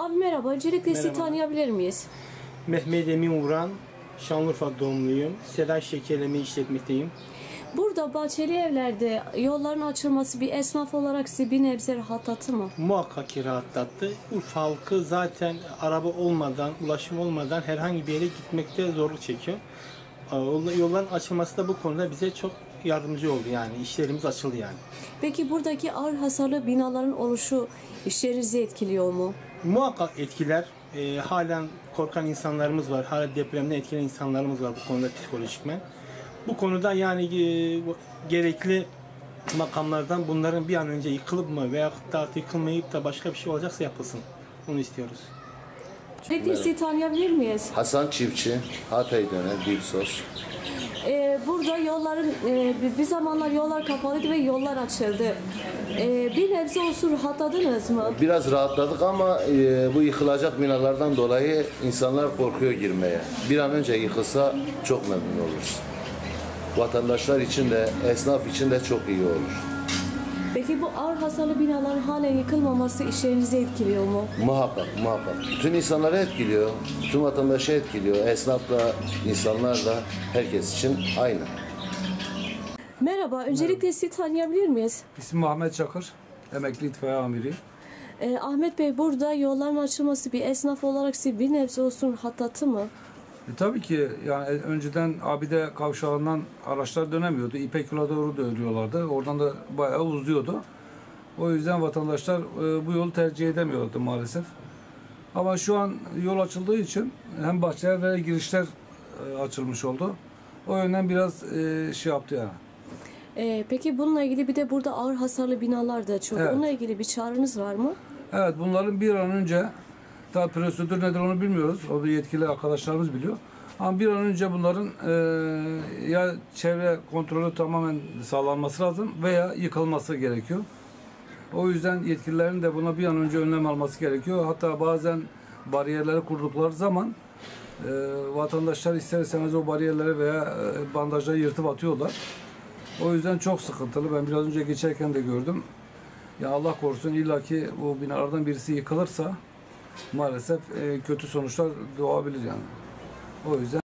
Abi merhaba, öncelikle sizi Merhaba. tanıyabilir miyiz? Mehmet Emin Uğran, Şanlıurfa doğumluyum. Seda Şekerleme işletmekteyim. Burada Bahçeli Evler'de yolların açılması bir esnaf olarak sizi bir nebze rahatlattı mı? Muhakkak ki rahatlattı. Urfa halkı zaten araba olmadan, ulaşım olmadan herhangi bir yere gitmekte zorluk çekiyor. Yolların açılması da bu konuda bize çok yardımcı oldu, yani işlerimiz açıldı yani. Peki buradaki ağır hasarlı binaların oluşu işlerinizi etkiliyor mu? Muhakkak etkiler. Halen korkan insanlarımız var. Hala depremden etkilenen insanlarımız var bu konuda psikolojikmen. Bu konuda yani gerekli makamlardan bunların bir an önce yıkılıp mı veya da yıkılmayıp da başka bir şey olacaksa yapılsın. Bunu istiyoruz. Öncelikle sizi tanıyabilir miyiz? Hasan Çiftçi, Hatay Döner, Dipsos. Burada yolların, bir zamanlar yollar kapalıydı ve yollar açıldı. Bir nebze olsun rahatladınız mı? Biraz rahatladık ama bu yıkılacak binalardan dolayı insanlar korkuyor girmeye. Bir an önce yıkılsa çok memnun oluruz. Vatandaşlar için de, esnaf için de çok iyi olur. Peki bu ağır hasarlı binaların halen yıkılmaması işlerinizi etkiliyor mu? Muhakkak, muhakkak. Bütün insanları etkiliyor, bütün vatandaşı etkiliyor. Esnaf da, insanlar da herkes için aynı. Merhaba, öncelikle sizi tanıyabilir miyiz? İsmim Ahmet Çakır, emekli itfaiye amiri. Ahmet Bey, burada yolların açılması bir esnaf olarak sizi bir nebze olsun rahatlattı mı? Tabii ki yani önceden Abide kavşağından araçlar dönemiyordu. İpek Yol'a doğru dönüyorlardı. Oradan da bayağı uzuyordu. O yüzden vatandaşlar bu yolu tercih edemiyordu maalesef. Ama şu an yol açıldığı için hem bahçeler ve girişler açılmış oldu. O yönden biraz şey yaptı yani. Peki bununla ilgili bir de burada ağır hasarlı binalar da çok. Evet. Bununla ilgili bir çağrınız var mı? Evet, bunların bir an önce, tabii prosedür nedir onu bilmiyoruz. Onu yetkili arkadaşlarımız biliyor. Ama bir an önce bunların ya çevre kontrolü tamamen sağlanması lazım veya yıkılması gerekiyor. O yüzden yetkililerin de buna bir an önce önlem alması gerekiyor. Hatta bazen bariyerleri kurdukları zaman vatandaşlar ister istemez o bariyerleri veya bandajları yırtıp atıyorlar. O yüzden çok sıkıntılı. Ben biraz önce geçerken de gördüm. Ya Allah korusun, illaki bu binalardan birisi yıkılırsa maalesef kötü sonuçlar doğabilir yani. O yüzden